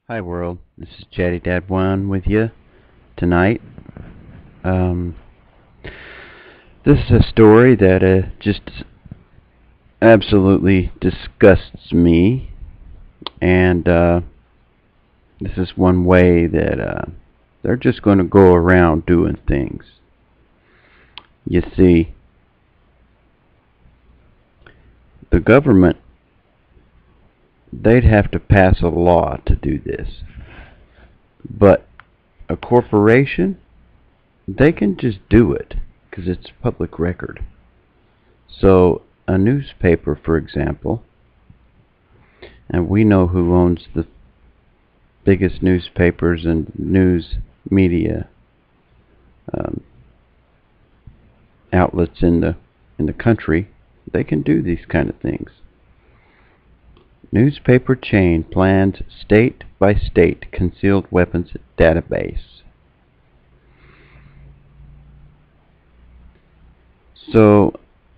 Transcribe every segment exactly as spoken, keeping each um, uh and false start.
Hi world, this is Chatty Dad One with you tonight. Um, this is a story that uh, just absolutely disgusts me, and uh, this is one way that uh, they're just going to go around doing things. You see, the government, they'd have to pass a law to do this. But a corporation, they can just do it because it's public record. So a newspaper, for example, and we know who owns the biggest newspapers and news media um, outlets in the in the country, they can do these kind of things. Newspaper chain plans state by state concealed weapons database. So,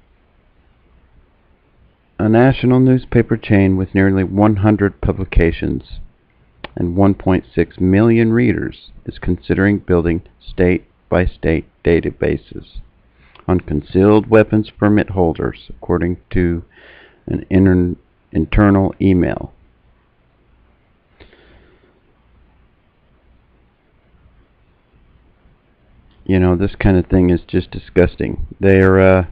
a national newspaper chain with nearly one hundred publications and one point six million readers is considering building state by state databases on concealed weapons permit holders, according to an inter internal email. You know, this kind of thing is just disgusting. They're uh,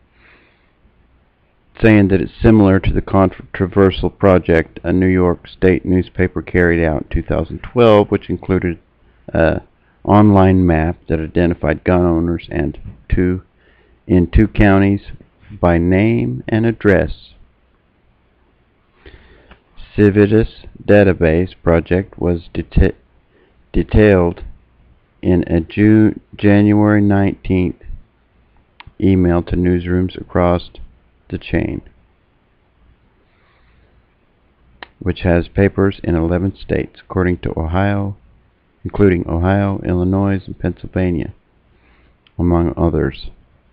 saying that it's similar to the controversial project a New York State newspaper carried out in two thousand twelve, which included an online map that identified gun owners and two in two counties by name and address. Civitas database project was deta detailed in a June, January nineteenth email to newsrooms across the chain, which has papers in eleven states, according to Ohio, including Ohio, Illinois, and Pennsylvania, among others.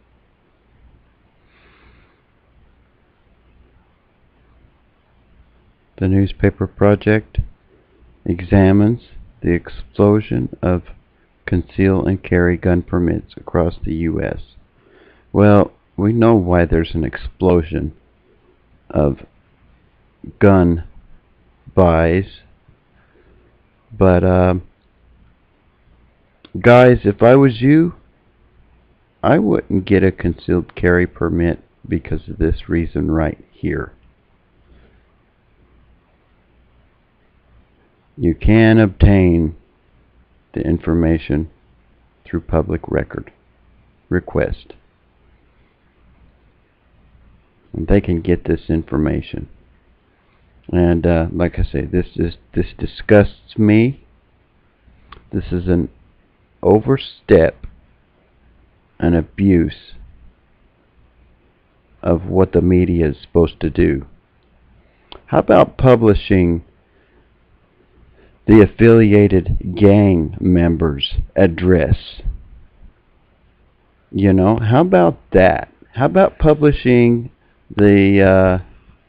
The newspaper project examines the explosion of conceal and carry gun permits across the U S Well, we know why there's an explosion of gun buys, but uh, guys, if I was you, I wouldn't get a concealed carry permit because of this reason right here. You can obtain the information through public record request. And they can get this information. And uh, like I say, this is this disgusts me. This is an overstep, an abuse of what the media is supposed to do. How about publishing the affiliated gang members' address? You know, how about that? How about publishing the uh,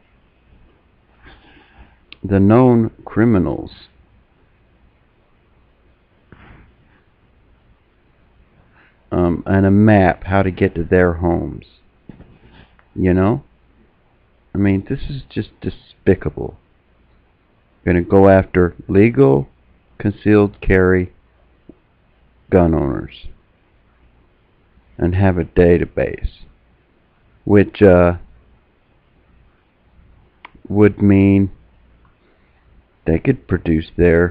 the known criminals? Um, and a map how to get to their homes. You know? I mean, this is just despicable. Going to go after legal concealed carry gun owners and have a database, which uh, would mean they could produce their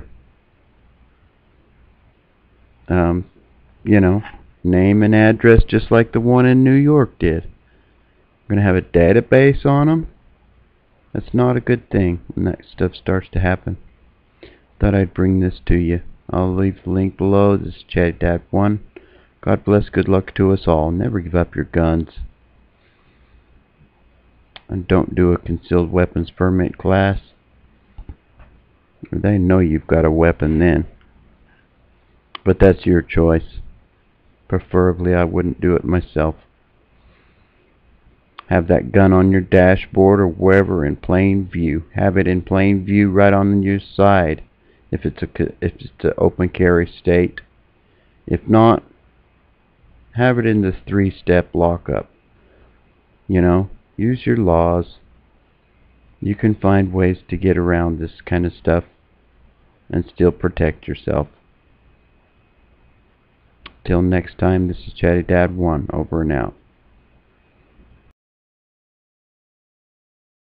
um, you know, name and address just like the one in New York did. We're going to have a database on them. That's not a good thing when that stuff starts to happen. Thought I'd bring this to you. I'll leave the link below. This is Chatty Dad One. God bless, good luck to us all. Never give up your guns. And don't do a concealed weapons permit class. They know you've got a weapon then. But that's your choice. Preferably I wouldn't do it myself. Have that gun on your dashboard or wherever in plain view. Have it in plain view right on your side. if it's a if it's an open carry state. If not, have it in the three-step lockup. You know, use your laws. You can find ways to get around this kind of stuff and still protect yourself. Till next time, this is Chatty Dad one, over and out.